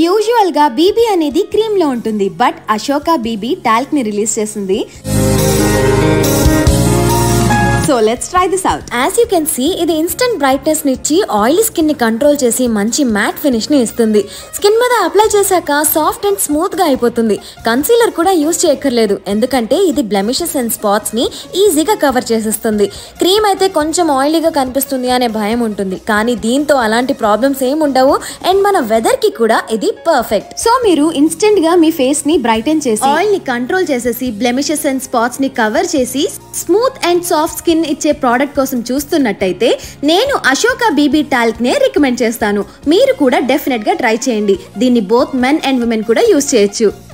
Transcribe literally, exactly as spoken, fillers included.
Usual గా BB అనేది cream లో ఉంటుంది, బట్ అశోక బీబీ టాల్క్ ని రిలీజ్ చేసింది. So let's try this out. As you can see, ఇది ఇన్స్టెంట్ బ్రైట్నెస్ ని ఇచ్చి ఆయిలీ స్కిన్ ని కంట్రోల్ చేసి మంచి మ్యాట్ ఫినిష్ ని ఇస్తుంది. స్కిన్ మీద అప్లై చేశాక సాఫ్ట్ అండ్ స్మూత్ గా అయిపోతుంది. కన్సీలర్ కూడా యూజ్ చేయక్కర్లేదు, ఎందుకంటే ఇది బ్లెమిషెస్ అండ్ స్పాట్స్ ని ఈజీగా కవర్ చేసేస్తుంది. క్రీమ్ అయితే కొంచెం ఆయిలీగా కనిపిస్తుంది అనే భయం ఉంటుంది, కానీ దీంతో అలాంటి ప్రాబ్లమ్స్ ఏమి ఉండవు. అండ్ మన వెదర్ కి కూడా ఇది పర్ఫెక్ట్. సో మీరు ఇన్స్టెంట్ గా మీ ఫేస్ ని బ్రైటన్ చేసి ఆయిల్ ని కంట్రోల్ చేసేసి బ్లెమిషెస్ అండ్ స్పాట్స్ ని కవర్ చేసి స్మూత్ అండ్ సాఫ్ట్ స్కిన్ ఇచ్చే ప్రోడక్ట్ కోసం చూస్తున్నట్టయితే నేను అశోక బీబీ టాల్క్ నే రికమెండ్ చేస్తాను. మీరు కూడా డెఫినెట్ గా ట్రై చేయండి. దీన్ని బోత్ మెన్ అండ్ ఉమెన్ కూడా యూజ్ చేయొచ్చు.